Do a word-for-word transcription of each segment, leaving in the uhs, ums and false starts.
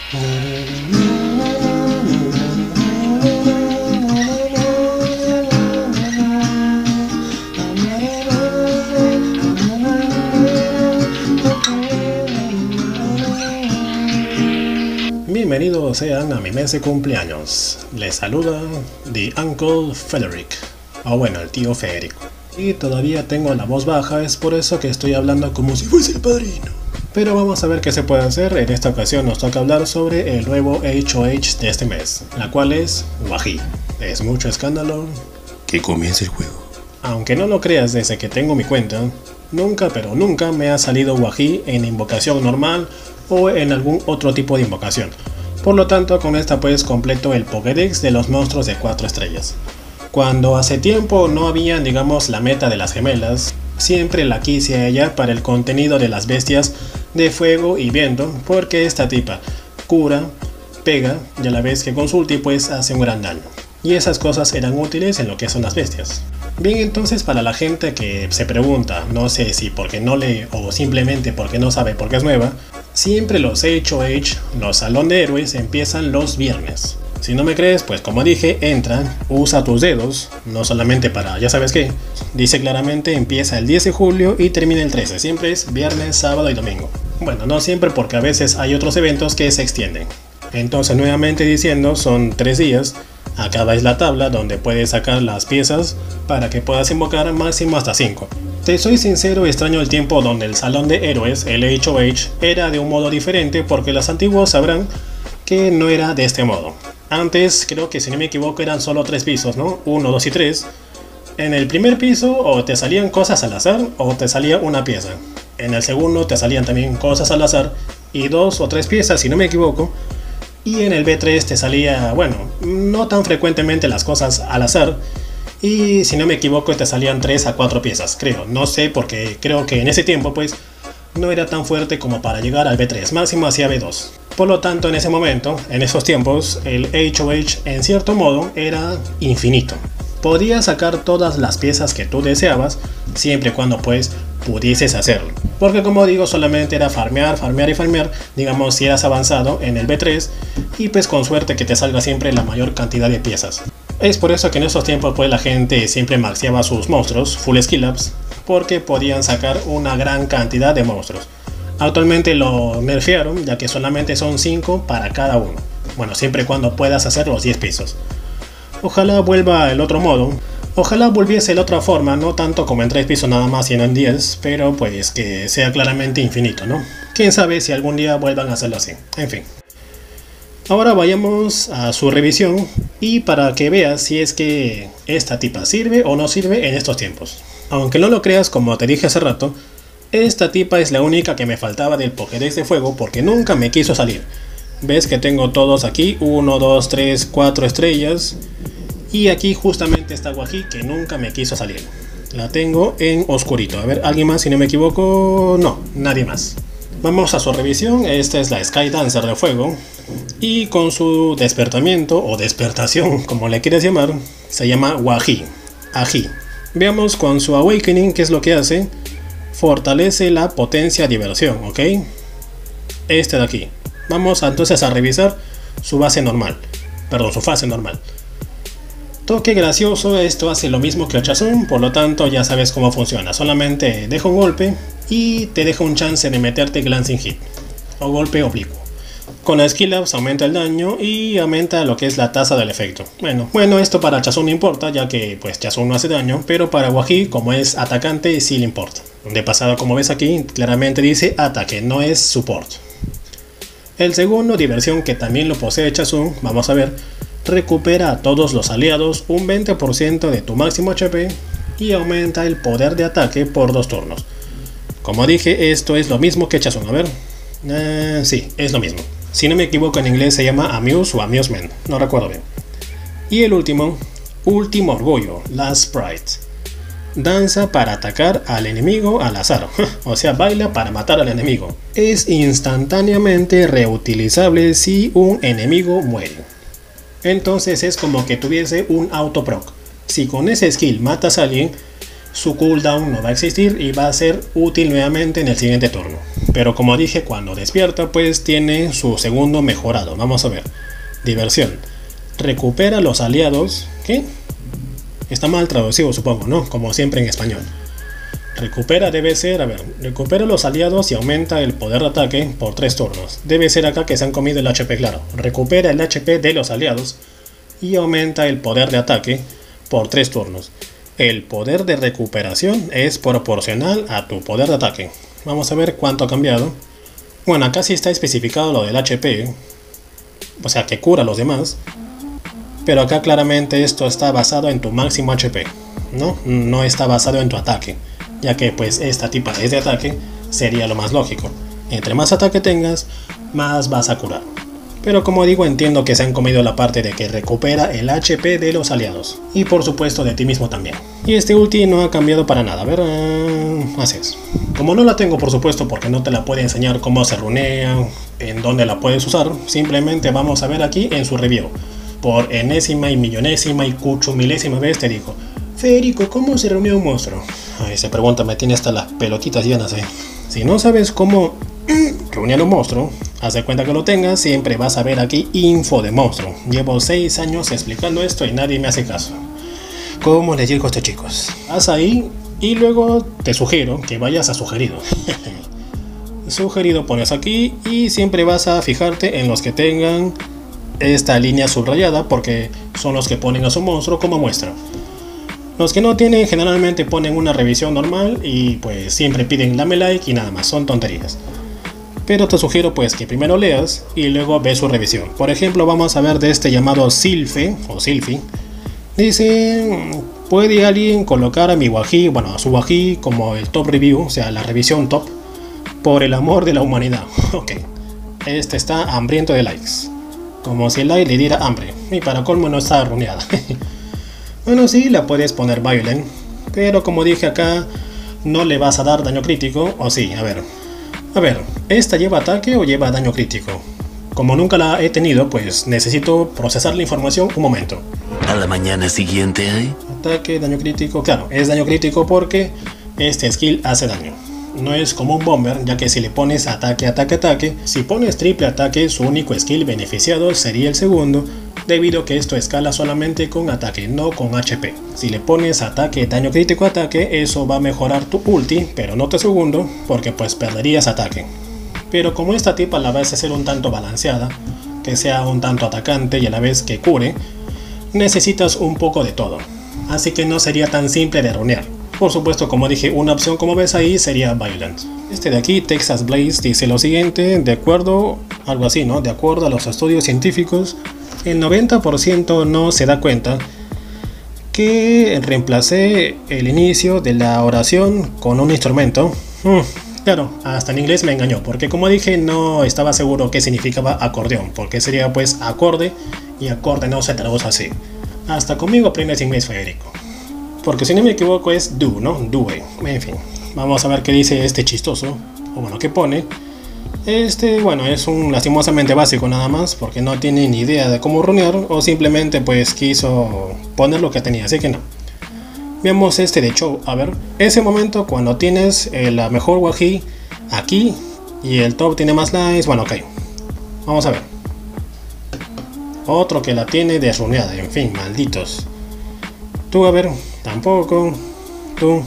Bienvenidos sean a mi mes de cumpleaños. Les saluda The Uncle Frederick, o bueno, el tío Federico. Y todavía tengo la voz baja, es por eso que estoy hablando como si fuese el padrino. Pero vamos a ver qué se puede hacer. En esta ocasión nos toca hablar sobre el nuevo H O H de este mes, la cual es Hwaji. Es mucho escándalo. Que comience el juego. Aunque no lo creas, desde que tengo mi cuenta, nunca pero nunca me ha salido Hwaji en invocación normal o en algún otro tipo de invocación. Por lo tanto, con esta pues completo el Pokédex de los monstruos de cuatro estrellas. Cuando hace tiempo no había, digamos, la meta de las gemelas, siempre la quise a ella para el contenido de las bestias de fuego y viento, porque esta tipa cura, pega y a la vez que consulte pues hace un gran daño. Y esas cosas eran útiles en lo que son las bestias. Bien, entonces para la gente que se pregunta, no sé si porque no lee o simplemente porque no sabe porque es nueva, siempre los H O H, los Salón de Héroes, empiezan los viernes. Si no me crees, pues como dije, entra, usa tus dedos, no solamente para ya sabes qué. Dice claramente empieza el diez de julio y termina el trece, siempre es viernes, sábado y domingo. Bueno, no siempre porque a veces hay otros eventos que se extienden. Entonces nuevamente diciendo, son tres días. Acá vais la tabla donde puedes sacar las piezas para que puedas invocar máximo hasta cinco. Te soy sincero, extraño el tiempo donde el Salón de Héroes, el H O H, era de un modo diferente porque los antiguos sabrán que no era de este modo. Antes, creo que si no me equivoco eran solo tres pisos, ¿no? uno, dos y tres. En el primer piso o te salían cosas al azar o te salía una pieza. En el segundo te salían también cosas al azar y dos o tres piezas si no me equivoco. Y en el B tres te salía, bueno, no tan frecuentemente las cosas al azar. Y si no me equivoco te salían tres a cuatro piezas, creo. No sé porque creo que en ese tiempo pues no era tan fuerte como para llegar al B tres, máximo hacia B dos. Por lo tanto en ese momento, en esos tiempos, el H O H en cierto modo era infinito. Podías sacar todas las piezas que tú deseabas, siempre y cuando pues pudieses hacerlo. Porque como digo, solamente era farmear, farmear y farmear, digamos si eras avanzado en el B tres, y pues con suerte que te salga siempre la mayor cantidad de piezas. Es por eso que en esos tiempos pues la gente siempre maxeaba sus monstruos, full skill ups, porque podían sacar una gran cantidad de monstruos. Actualmente lo nerfearon, ya que solamente son cinco para cada uno. Bueno, siempre y cuando puedas hacer los diez pisos. Ojalá vuelva el otro modo. Ojalá volviese la otra forma, no tanto como en tres pisos nada más, sino en diez, pero pues que sea claramente infinito, ¿no? Quién sabe si algún día vuelvan a hacerlo así. En fin. Ahora vayamos a su revisión y para que veas si es que esta tipa sirve o no sirve en estos tiempos. Aunque no lo creas, como te dije hace rato, esta tipa es la única que me faltaba del Pokédex de fuego porque nunca me quiso salir. Ves que tengo todos aquí, uno, dos, tres, cuatro estrellas. Y aquí justamente está Hwaji que nunca me quiso salir. La tengo en oscurito. A ver, ¿alguien más si no me equivoco? No, nadie más. Vamos a su revisión. Esta es la Sky Dancer de fuego. Y con su despertamiento o despertación, como le quieras llamar, se llama Hwaji. Ají. Veamos con su Awakening qué es lo que hace. Fortalece la potencia diversión, ¿ok? Este de aquí. Vamos entonces a revisar su base normal. Perdón, su fase normal. Toque gracioso, esto hace lo mismo que el Chazun, por lo tanto ya sabes cómo funciona. Solamente deja un golpe y te deja un chance de meterte Glancing Hit o golpe oblicuo. Con la Skill Ups aumenta el daño y aumenta lo que es la tasa del efecto. Bueno, bueno esto para Chazun no importa, ya que pues Chazun no hace daño, pero para Hwaji, como es atacante, sí le importa. De pasada, como ves aquí, claramente dice ataque, no es support. El segundo, diversión, que también lo posee Chazun, vamos a ver, recupera a todos los aliados un veinte por ciento de tu máximo H P y aumenta el poder de ataque por dos turnos. Como dije, esto es lo mismo que Chazun, a ver, eh, sí, es lo mismo. Si no me equivoco en inglés se llama Amuse o Amusement, no recuerdo bien. Y el último, Último Orgullo, Last Sprite. Danza para atacar al enemigo al azar, o sea, baila para matar al enemigo. Es instantáneamente reutilizable si un enemigo muere. Entonces es como que tuviese un autoproc. Si con ese skill matas a alguien, su cooldown no va a existir y va a ser útil nuevamente en el siguiente turno. pero como dije, cuando despierta pues tiene su segundo mejorado. Vamos a ver. Diversión. Recupera los aliados. ¿Qué? Está mal traducido, supongo, ¿no? Como siempre en español. Recupera debe ser, a ver, recupera los aliados y aumenta el poder de ataque por tres turnos. Debe ser acá que se han comido el H P, claro. Recupera el H P de los aliados y aumenta el poder de ataque por tres turnos. El poder de recuperación es proporcional a tu poder de ataque. Vamos a ver cuánto ha cambiado. Bueno, acá sí está especificado lo del H P, o sea que cura a los demás. Pero acá claramente esto está basado en tu máximo H P, ¿no? No está basado en tu ataque, ya que pues esta tipa es de ataque, sería lo más lógico. Entre más ataque tengas, más vas a curar. Pero como digo, entiendo que se han comido la parte de que recupera el H P de los aliados. Y por supuesto de ti mismo también. Y este ulti no ha cambiado para nada. A ver, uh, así es. Como no la tengo por supuesto porque no te la puedo enseñar cómo se runea, en dónde la puedes usar, simplemente vamos a ver aquí en su review. Por enésima y millonésima y cucho milésima vez te digo: Federico, ¿cómo se reunió un monstruo? Ay, se pregunta, me tiene hasta las pelotitas llenas, eh. Si no sabes cómo reunir un monstruo, haz de cuenta que lo tengas, siempre vas a ver aquí info de monstruo. Llevo seis años explicando esto y nadie me hace caso. ¿Cómo les digo a estos chicos? Haz ahí y luego te sugiero que vayas a sugerido. Sugerido pones aquí y siempre vas a fijarte en los que tengan esta línea subrayada porque son los que ponen a su monstruo como muestra. Los que no tienen generalmente ponen una revisión normal y pues siempre piden dame like y nada más, son tonterías. Pero te sugiero pues que primero leas y luego ves su revisión. Por ejemplo, vamos a ver de este llamado Silfe o Silfi. Dice: ¿puede alguien colocar a mi Waji, bueno a su Waji como el top review, o sea la revisión top? Por el amor de la humanidad. Ok, este está hambriento de likes. Como si el like le diera hambre. Y para colmo no está runeada. Bueno, sí, la puedes poner violent, pero como dije acá, no le vas a dar daño crítico, o sí, a ver. A ver, ¿esta lleva ataque o lleva daño crítico? Como nunca la he tenido, pues necesito procesar la información un momento. A la mañana siguiente hay... Ataque, daño crítico, claro, es daño crítico porque este skill hace daño. No es como un bomber, ya que si le pones ataque, ataque, ataque, si pones triple ataque, su único skill beneficiado sería el segundo, debido a que esto escala solamente con ataque, no con H P. Si le pones ataque, daño crítico, ataque, eso va a mejorar tu ulti, pero no tu segundo, porque pues perderías ataque. Pero como esta tipa la vas a hacer un tanto balanceada, que sea un tanto atacante y a la vez que cure, necesitas un poco de todo. Así que no sería tan simple de runear. Por supuesto, como dije, una opción como ves ahí sería Violent. Este de aquí, Texas Blaze, dice lo siguiente: de acuerdo, algo así, ¿no? De acuerdo a los estudios científicos, el noventa por ciento no se da cuenta que reemplacé el inicio de la oración con un instrumento. Mm, claro, hasta en inglés me engañó, porque como dije, no estaba seguro qué significaba acordeón, porque sería pues acorde, y acorde no se traduce así. Hasta conmigo aprendes inglés, Federico. Porque si no me equivoco es do, ¿no? Do. En fin, vamos a ver qué dice este chistoso, o bueno, qué pone. Este, bueno, es un lastimosamente básico nada más, porque no tiene ni idea de cómo runear, o simplemente pues quiso poner lo que tenía, así que no. Veamos este de show, a ver, ese momento cuando tienes eh, la mejor Waji aquí, y el top tiene más likes, bueno, ok. Vamos a ver. Otro que la tiene desruneada, en fin, malditos. Tú, a ver, tampoco. Tú.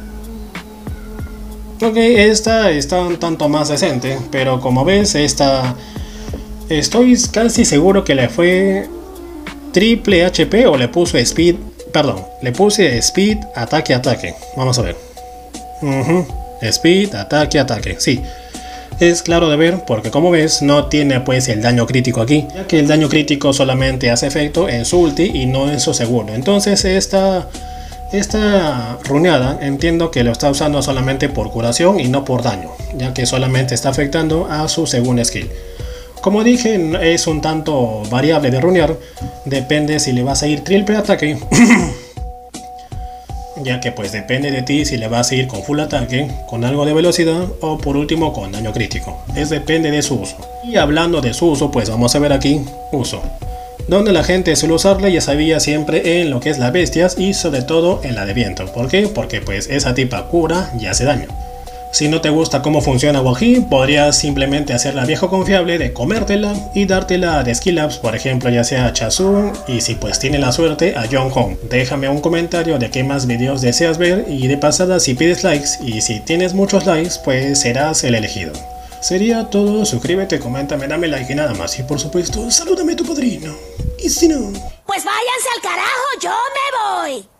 Ok, esta está un tanto más decente, pero como ves, esta... Estoy casi seguro que le fue triple H P o le puso speed... Perdón, le puse speed, ataque, ataque. Vamos a ver. Uh-huh. Speed, ataque, ataque, sí. Es claro de ver porque como ves no tiene pues el daño crítico aquí, ya que el daño crítico solamente hace efecto en su ulti y no en su segundo. Entonces esta, esta runeada entiendo que lo está usando solamente por curación y no por daño, ya que solamente está afectando a su segundo skill. Como dije, es un tanto variable de runear, depende si le vas a ir triple ataque ya que pues depende de ti si le vas a ir con full ataque, con algo de velocidad o por último con daño crítico. Es depende de su uso. Y hablando de su uso, pues vamos a ver aquí uso, donde la gente suele usarle, ya sabía, siempre en lo que es las bestias y sobre todo en la de viento. ¿Por qué? Porque pues esa tipa cura y hace daño. Si no te gusta cómo funciona Wahi, podrías simplemente hacer la vieja confiable de comértela y dártela a Skill Labs, por ejemplo, ya sea a Chazun y si pues tiene la suerte a John Hong. Déjame un comentario de qué más videos deseas ver y de pasada si pides likes, y si tienes muchos likes pues serás el elegido. Sería todo, suscríbete, coméntame, dame like y nada más, y por supuesto salúdame a tu padrino. Y si no... Pues váyanse al carajo, yo me voy.